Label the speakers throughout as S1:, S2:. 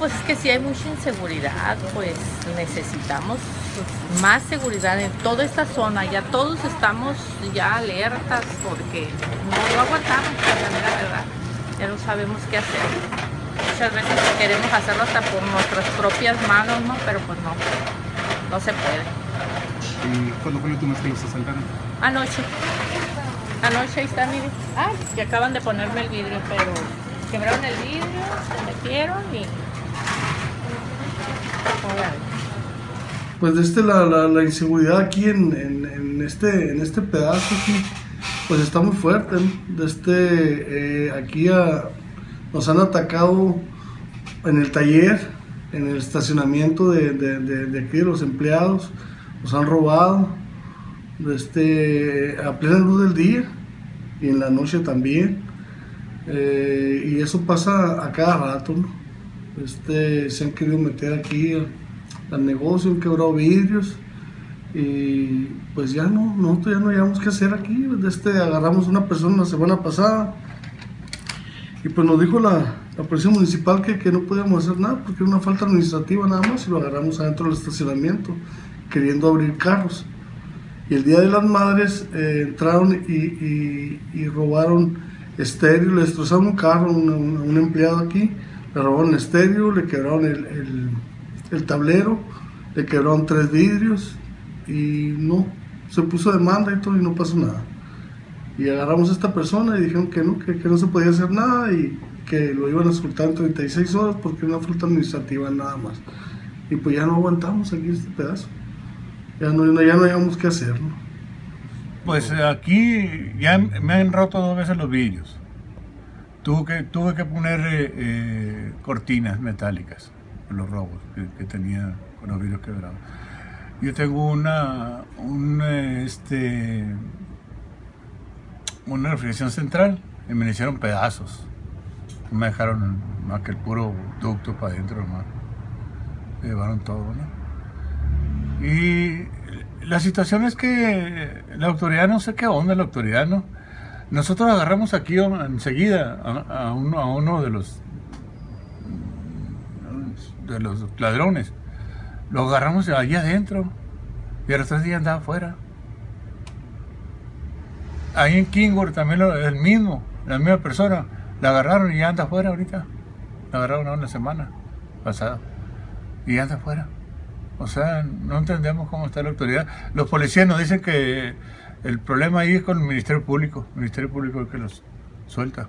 S1: pues es que sí hay mucha inseguridad, pues necesitamos pues, más seguridad en toda esta zona. Ya todos estamos ya alertas porque no aguantamos, la mera verdad. Ya no sabemos qué hacer. Muchas veces queremos hacerlo hasta por nuestras propias manos, ¿no? Pero pues no se puede.
S2: ¿Y cuándo fue la última vez que los asaltaron?
S1: Anoche. Anoche, ahí está, mire. Ay, que acaban de ponerme el vidrio, pero quebraron el vidrio, se metieron y...
S3: Pues la inseguridad aquí en este pedazo aquí, pues está muy fuerte, ¿no? Aquí nos han atacado en el taller, en el estacionamiento de aquí de los empleados, nos han robado a plena luz del día y en la noche también, y eso pasa a cada rato, ¿no? Se han querido meter aquí al negocio, han quebrado vidrios y pues nosotros ya no hayamos qué hacer aquí. Agarramos una persona la semana pasada y pues nos dijo la policía municipal que no podíamos hacer nada porque era una falta administrativa nada más, y lo agarramos adentro del estacionamiento queriendo abrir carros. Y el día de las madres entraron y robaron estéreo, le destrozaron un carro a un empleado aquí, le robaron el estéreo, le quebraron el tablero, le quebraron 3 vidrios y no, se puso demanda y todo y no pasó nada. Y agarramos a esta persona y dijeron que no se podía hacer nada y que lo iban a soltar en 36 horas porque era una falta administrativa nada más. Y pues ya no aguantamos aquí este pedazo. Ya no hayamos qué hacer, ¿no?
S4: Pues aquí ya me han roto 2 veces los vidrios. Tuve que poner cortinas metálicas por los robos que tenía con los vidrios quebrados. Yo tengo una refrigeración central y me le hicieron pedazos. Me dejaron más que el puro ducto para adentro, hermano. Me llevaron todo, ¿no? Y la situación es que la autoridad, no sé qué onda la autoridad, ¿no? Nosotros agarramos aquí enseguida a uno de los ladrones. Lo agarramos allí adentro y a los 3 días andaba afuera. Ahí en Kingwood también el mismo, la misma persona. La agarraron y ya anda afuera ahorita. La agarraron una semana pasada y ya anda afuera. O sea, no entendemos cómo está la autoridad. Los policías nos dicen que el problema ahí es con el Ministerio Público. El Ministerio Público es el que los suelta.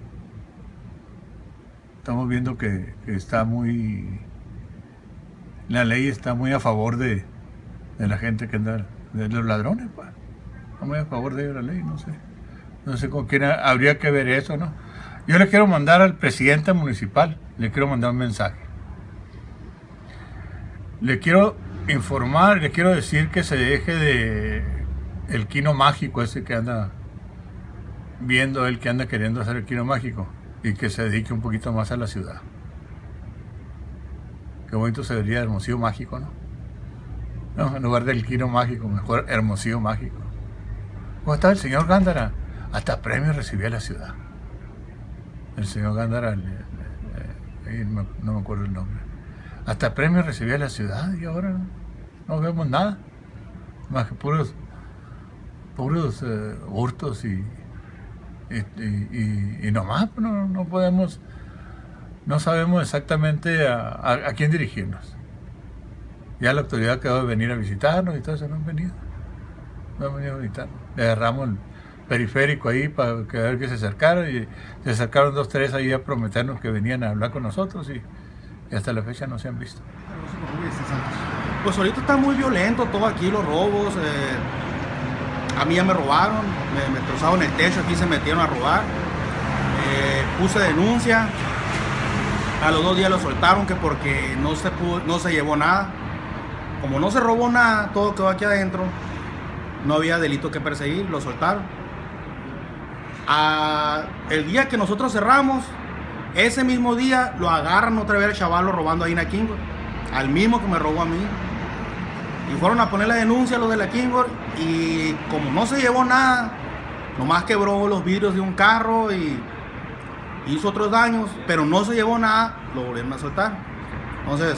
S4: Estamos viendo que está muy... La ley está muy a favor de la gente que anda... de los ladrones, pues. Está muy a favor de la ley, no sé. No sé con quién habría que ver eso, ¿no? Yo le quiero mandar al presidente municipal, le quiero mandar un mensaje. Le quiero informar, le quiero decir que se deje de el quino mágico ese que anda viendo él, que anda queriendo hacer el quino mágico, y que se dedique un poquito más a la ciudad. Qué bonito se vería Hermosillo mágico, ¿no? No, en lugar del quino mágico, mejor Hermosillo mágico. ¿Cómo está el señor Gándara? Hasta premios recibía la ciudad. El señor Gándara, no me acuerdo el nombre. Hasta premios recibía la ciudad y ahora no vemos nada. Más que puros hurtos y nomás no podemos, no sabemos exactamente a quién dirigirnos. Ya la autoridad quedó de venir a visitarnos y todo eso, no han venido a visitarnos. Le agarramos el periférico ahí para ver que se acercaron y se acercaron 2, 3 ahí a prometernos que venían a hablar con nosotros y hasta la fecha no se han visto.
S5: Pues ahorita está muy violento todo aquí, los robos. A mí ya me robaron, me trozaron el techo, aquí se metieron a robar. Puse denuncia. A los 2 días lo soltaron que porque no se llevó nada. Como no se robó nada, todo quedó aquí adentro. No había delito que perseguir, lo soltaron. El día que nosotros cerramos, ese mismo día lo agarran otra vez al chavalo robando ahí en la Kingwood, al mismo que me robó a mí. Y fueron a poner la denuncia a los de la Kingwood y como no se llevó nada, nomás quebró los vidrios de un carro y hizo otros daños, pero no se llevó nada, lo volvieron a soltar. Entonces,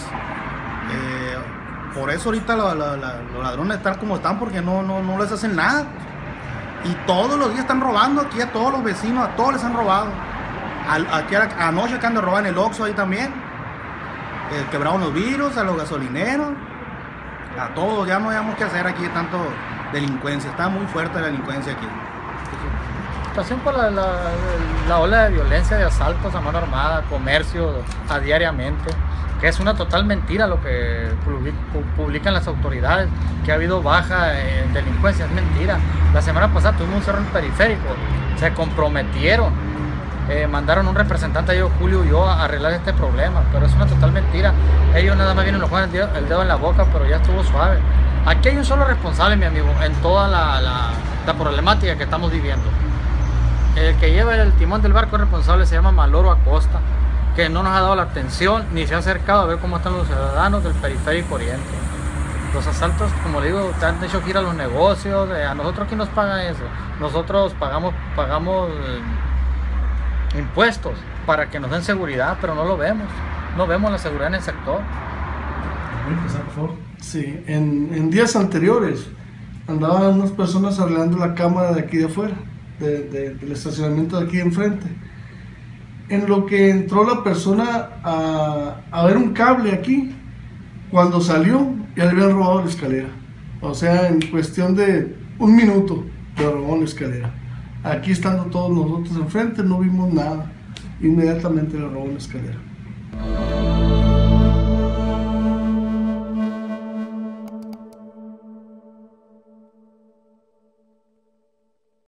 S5: por eso ahorita los ladrones están como están, porque no les hacen nada. Y todos los días están robando aquí a todos los vecinos, a todos les han robado. Aquí anoche que han de robar en el Oxxo ahí también. Quebraron los vidrios, a los gasolineros, a todos. Ya no sabemos qué hacer aquí, tanto delincuencia. Está muy fuerte la delincuencia aquí.
S6: Situación por la ola de violencia, de asaltos a mano armada, comercio a diariamente, que es una total mentira lo que publican las autoridades, que ha habido baja en delincuencia, es mentira. La semana pasada tuvimos un cerro en el periférico, se comprometieron, mandaron un representante, yo, Julio y yo, a arreglar este problema, pero es una total mentira. Ellos nada más vienen, nos ponen el dedo en la boca, pero ya estuvo suave. Aquí hay un solo responsable, mi amigo, en toda la problemática que estamos viviendo. El que lleva el timón del barco responsable se llama Maloro Acosta, que no nos ha dado la atención ni se ha acercado a ver cómo están los ciudadanos del periférico oriente. Los asaltos, como le digo, te han hecho ir a los negocios. A nosotros, ¿quién nos paga eso? Nosotros pagamos impuestos para que nos den seguridad, pero no lo vemos. No vemos la seguridad en el sector.
S3: ¿Puedo empezar, por favor? Sí, en días anteriores andaban unas personas arreglando la cámara de aquí de afuera, del estacionamiento de aquí enfrente. En lo que entró la persona a ver un cable aquí, cuando salió ya le habían robado la escalera. O sea, en cuestión de un minuto le robaron la escalera. Aquí estando todos nosotros enfrente no vimos nada, inmediatamente le robó la escalera.